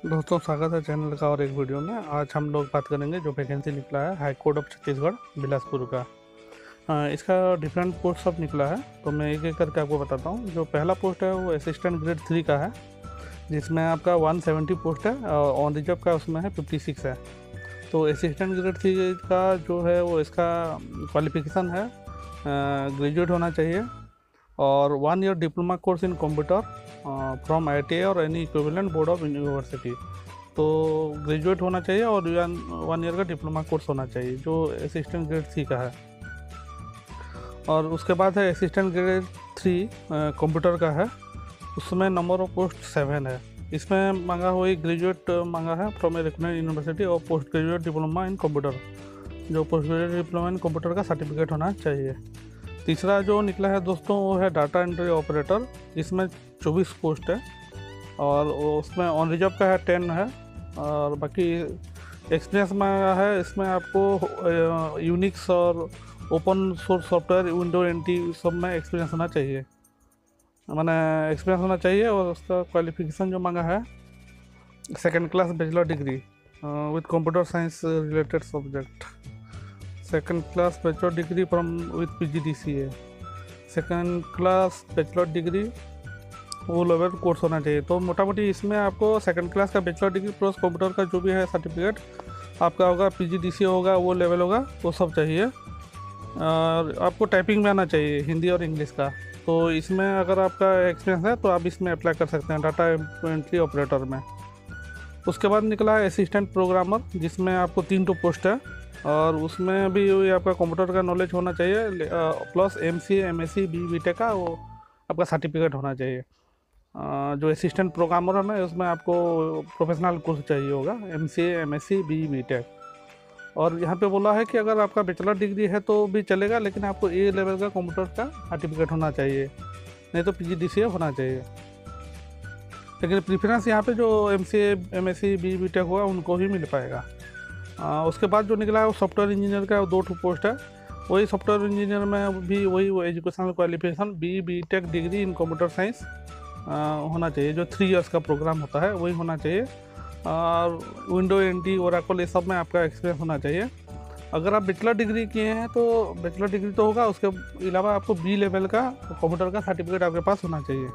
दोस्तों, स्वागत है चैनल का और एक वीडियो में। आज हम लोग बात करेंगे जो वैकेंसी निकला है high court of Chhattisgarh Bilaspur का। इसका डिफरेंट पोस्ट सब निकला है, तो मैं एक एक करके आपको बताता हूँ। जो पहला पोस्ट है वो असिस्टेंट ग्रेड 3 का है, जिसमें आपका 170 पोस्ट है और ऑन रिजर्व का उसमें है 56 है। तो असिस्टेंट ग्रेड 3 का जो है वो इसका क्वालिफिकेशन है ग्रेजुएट होना चाहिए और 1 year diploma course in computer from IIT और any equivalent board of university. तो ग्रेजुएट होना चाहिए और 1 ईयर का डिप्लोमा कोर्स होना चाहिए जो असिस्टेंट ग्रेड 3 का है। और उसके बाद है असिस्टेंट ग्रेड 3 कंप्यूटर का है, उसमें नंबर ऑफ पोस्ट 7 है। इसमें मांगा हुई ग्रेजुएट मांगा है फ्रॉम ए रिकॉग्नाइज्ड यूनिवर्सिटी और post graduate diploma in computer, जो post graduate diploma in computer का सर्टिफिकेट होना चाहिए। तीसरा जो निकला है दोस्तों वो है डाटा एंट्री ऑपरेटर, इसमें 24 पोस्ट है और उसमें ऑन रिजर्व का है 10 है और बाकी एक्सपीरियंस में है। इसमें आपको यूनिक्स और open source software window NT सब में एक्सपीरियंस होना चाहिए, मैंने एक्सपीरियंस होना चाहिए। और उसका क्वालिफिकेशन जो मांगा है second class bachelor degree with computer science related subject, second class bachelor degree from with PGDCA, second class bachelor degree वो लेवल कोर्स होना चाहिए। तो मोटा मोटी इसमें आपको सेकंड क्लास का बैचलर डिग्री प्लस कंप्यूटर का जो भी है सर्टिफिकेट आपका होगा, PGDCA होगा, वो लेवल होगा, वो सब चाहिए। और आपको टाइपिंग में आना चाहिए हिंदी और इंग्लिश का। तो इसमें अगर आपका एक्सपीरियंस है तो आप इसमें अप्लाई कर सकते हैं डाटा एंट्री ऑपरेटर में। उसके बाद निकला है असिस्टेंट प्रोग्रामर, जिसमें आपको 3 पोस्ट है और उसमें भी आपका कंप्यूटर का नॉलेज होना चाहिए प्लस MCA MSc BTech का वो आपका सर्टिफिकेट होना चाहिए। जो असिस्टेंट प्रोग्रामर है ना उसमें आपको प्रोफेशनल कोर्स चाहिए होगा MCA MSc BTech। और यहाँ पे बोला है कि अगर आपका बैचलर डिग्री है तो भी चलेगा, लेकिन आपको A लेवल का कंप्यूटर का सर्टिफिकेट होना चाहिए, नहीं तो PGDCA होना चाहिए। लेकिन प्रीफरेंस यहाँ पे जो MCA MSc BTech हुआ उनको ही मिल पाएगा। उसके बाद जो निकला है वो सॉफ्टवेयर इंजीनियर का 2 पोस्ट है। वही सॉफ्टवेयर इंजीनियर में भी वही वो educational qualification BTech degree in computer science होना चाहिए, जो 3 इयर्स का प्रोग्राम होता है वही होना चाहिए। और विंडो एंटी ओरेकल ये सब में आपका एक्सपीरियंस होना चाहिए। अगर आप बैचलर डिग्री किए हैं तो बैचलर डिग्री तो होगा, उसके अलावा आपको B लेवल का कंप्यूटर का सर्टिफिकेट आपके पास होना चाहिए।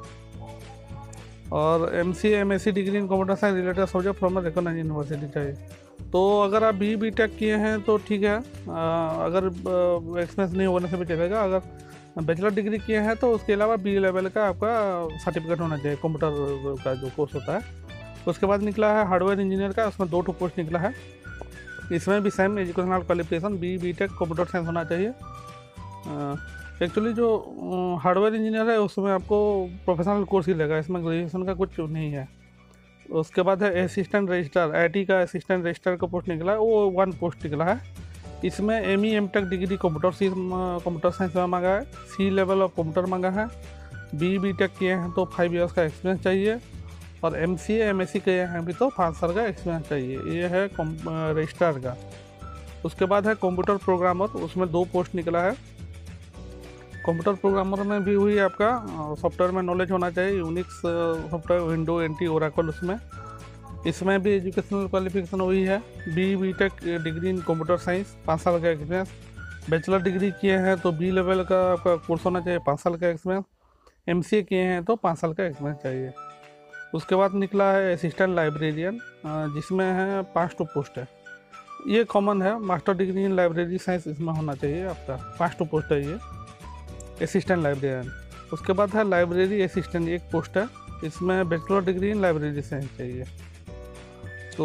और MCA MSc degree in computer science related subject from recognised university चाहिए। तो अगर आप BTech किए हैं तो ठीक है, अगर एक्सपीरियंस नहीं होने से भी चलेगा। अगर बैचलर डिग्री किए हैं तो उसके अलावा B लेवल का आपका सर्टिफिकेट होना चाहिए कंप्यूटर का जो कोर्स होता है। उसके बाद निकला है हार्डवेयर इंजीनियर का, उसमें 2 पोस्ट निकला है। इसमें भी same educational qualification BTech computer science होना चाहिए। एक्चुअली जो हार्डवेयर इंजीनियर है उसमें आपको प्रोफेशनल कोर्स ही लगेगा, इसमें ग्रेजुएशन का कुछ नहीं है। उसके बाद है असिस्टेंट रजिस्ट्रार, IIT का असिस्टेंट रजिस्ट्रार का पोस्ट निकला है, वो 1 पोस्ट निकला है। इसमें ME MTech degree computer science में मांगा है, C लेवल ऑफ कंप्यूटर मांगा है, BTech किए हैं तो 5 इयर्स का एक्सपीरियंस चाहिए और MCA MSc किए हैं भी तो 5 साल का एक्सपीरियंस चाहिए। ये है रजिस्ट्रार का। उसके बाद है कंप्यूटर प्रोग्रामर, उसमें 2 पोस्ट निकला है। कंप्यूटर प्रोग्रामर में भी हुई आपका सॉफ्टवेयर में नॉलेज होना चाहिए, Unix software window NT Oracle उसमें। इसमें भी एजुकेशनल क्वालिफिकेशन वही है, BTech degree in computer science 5 साल का एक्सपीरियंस। बैचलर डिग्री किए हैं तो B लेवल का आपका कोर्स होना चाहिए, 5 साल का एक्सपीरियंस। MCA किए हैं तो 5 साल का एक्सपीरियंस चाहिए। उसके बाद निकला है असिस्टेंट लाइब्रेरियन, जिसमें है 5 पोस्ट है। ये कॉमन है, master degree in library science इसमें होना चाहिए आपका, 5 पोस्ट है ये असिस्टेंट लाइब्रेरियन। उसके बाद है लाइब्रेरी असिस्टेंट, 1 पोस्ट है, इसमें bachelor degree in library science चाहिए। तो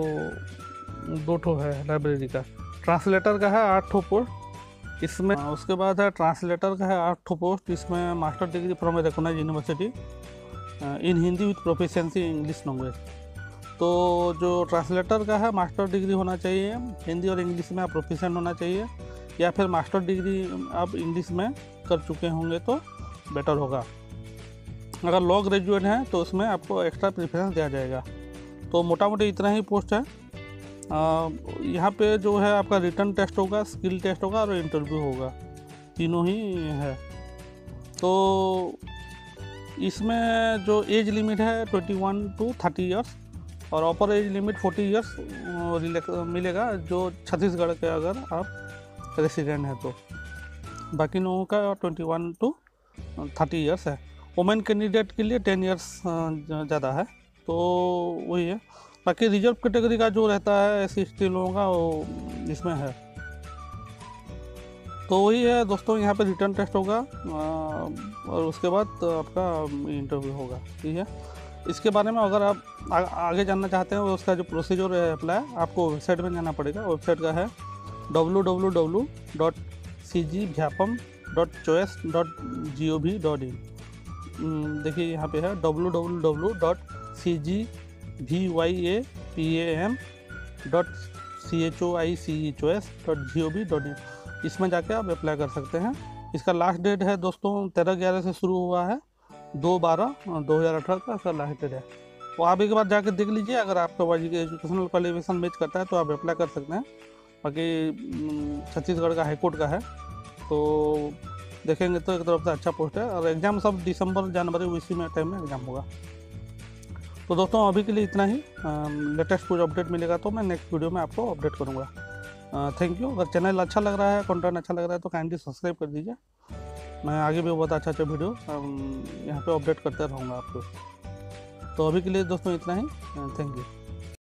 2 है लाइब्रेरी का। ट्रांसलेटर का है 8 पोस्ट इसमें। उसके बाद है ट्रांसलेटर का है 8 पोस्ट, इसमें master degree from a recognised university in Hindi with proficiency English language. तो जो ट्रांसलेटर का है मास्टर डिग्री होना चाहिए, हिंदी और इंग्लिश में आप प्रोफिशिएंट होना चाहिए, या फिर मास्टर डिग्री आप इंग्लिश में कर चुके होंगे तो बेटर होगा। अगर लॉ ग्रेजुएट हैं तो उसमें आपको एक्स्ट्रा प्रेफरेंस दिया जाएगा। तो मोटा मोटी इतना ही पोस्ट है। यहाँ पे जो है आपका रिटन टेस्ट होगा, स्किल टेस्ट होगा और इंटरव्यू होगा, तीनों ही है। तो इसमें जो एज लिमिट है 21 to 30 ईयर्स, और अपर एज लिमिट 40 ईयर्स मिलेगा जो छत्तीसगढ़ के अगर आप रेसिडेंट हैं तो। बाकी लोगों का 21 टू 30 ईयर्स है। वुमेन कैंडिडेट के लिए 10 ईयर्स ज़्यादा है, तो वही है। बाकी रिजर्व कैटेगरी का जो रहता है SC/ST लोगों का वो इसमें है। तो वही है दोस्तों, यहाँ पे रिटर्न टेस्ट होगा और उसके बाद आपका इंटरव्यू होगा, ठीक है। इसके बारे में अगर आप आगे जानना चाहते हैं, उसका जो प्रोसीजर है अप्लाई, आपको वेबसाइट में जाना पड़ेगा। वेबसाइट का है www.cgvyapam.choice.gov.in। देखिए यहाँ पे है www.cgvyapam.choice.gov.in। इसमें जाके आप अप्लाई कर सकते हैं। इसका लास्ट डेट है दोस्तों 13/11 से शुरू हुआ है, 2/12/2018 का इसका लास्ट डेट है। तो आप एक बार जाके देख लीजिए, अगर आपका एजुकेशनल क्वालिफिकेशन मैच करता है तो आप अप्लाई कर सकते हैं। बाकी छत्तीसगढ़ का हाईकोर्ट का है, तो देखेंगे तो एक तरफ से अच्छा पोस्ट है। और एग्ज़ाम सब दिसंबर जनवरी उसी में टाइम में एग्ज़ाम होगा। तो दोस्तों अभी के लिए इतना ही। लेटेस्ट कुछ अपडेट मिलेगा तो मैं नेक्स्ट वीडियो में आपको अपडेट करूँगा। Thank you. अगर चैनल अच्छा लग रहा है, कंटेंट अच्छा लग रहा है तो काइंडली सब्सक्राइब कर दीजिए। मैं आगे भी बहुत अच्छा वीडियो यहाँ पे अपडेट करते रहूँगा आपको। तो अभी के लिए दोस्तों इतना ही। Thank you.